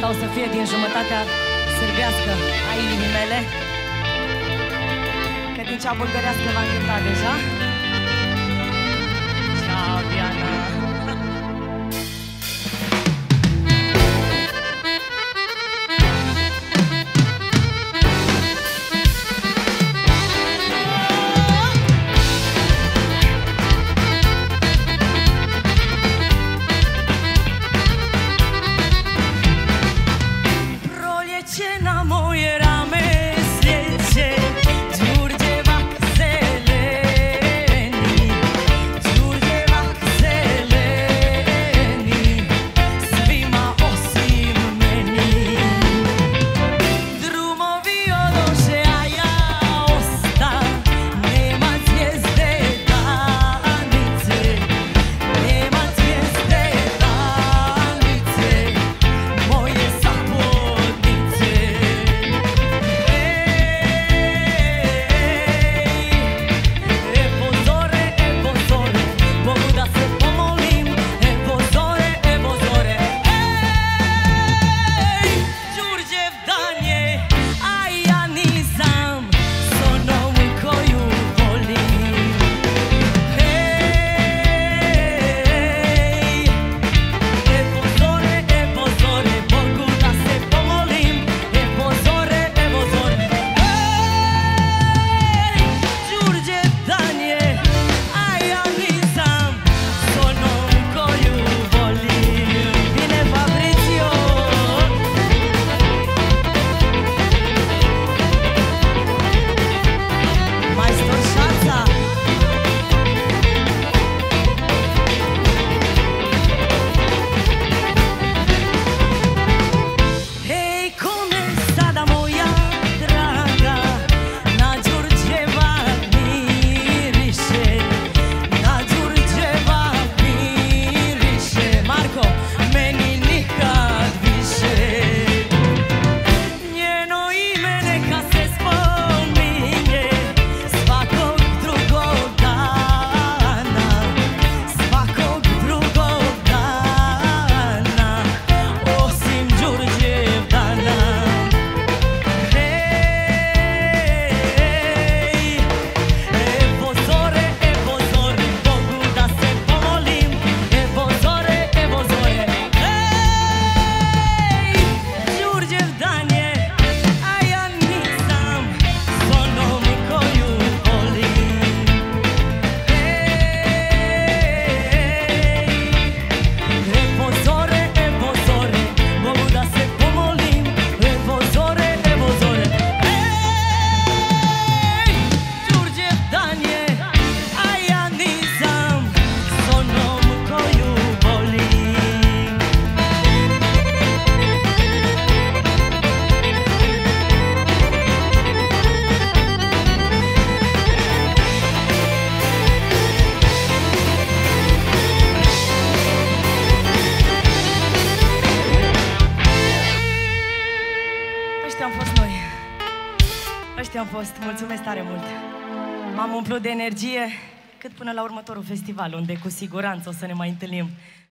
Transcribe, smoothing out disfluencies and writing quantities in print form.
o să fie din jumătatea sârbească a inimii mele, că din cea bulgărească v-am cântat deja. Ciao, Diana! Cena moje rame sjeće, Đurđevak zeleni, Đurđevak zeleni, svima osim meni. Drumovi odoše, a ja osta, nema zvijezde danice, nema zvijezde danice, moje sapodnice. Ăștia am fost, mulțumesc tare mult. M-am umplut de energie cât până la următorul festival, unde cu siguranță o să ne mai întâlnim.